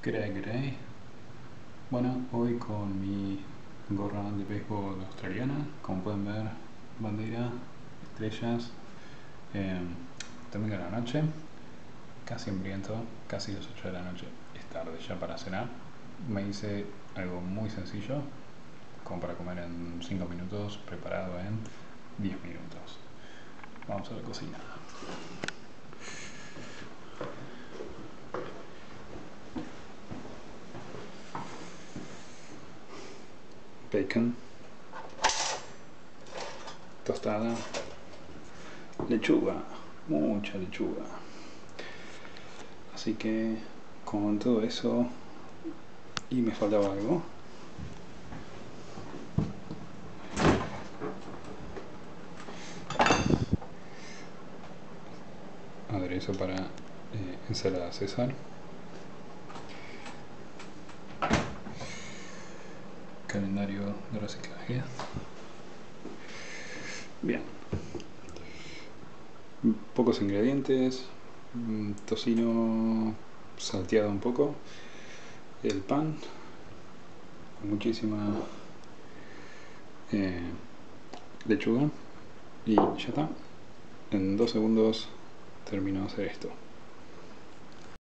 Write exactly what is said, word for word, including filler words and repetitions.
G'day, g'day. Bueno, hoy con mi gorra de béisbol australiana, como pueden ver, bandera, estrellas, eh, domingo de la noche, casi hambriento, casi las ocho de la noche, es tarde ya para cenar. Me hice algo muy sencillo, como para comer en cinco minutos, preparado en diez minutos. Vamos a la cocina. Bacon, tostada, lechuga, mucha lechuga. Así que con todo eso, y me faltaba algo, aderezo para eh, ensalada César, calendario de reciclaje. Bien, pocos ingredientes, tocino salteado un poco, el pan, muchísima eh, lechuga, y ya está. En dos segundos termino de hacer esto.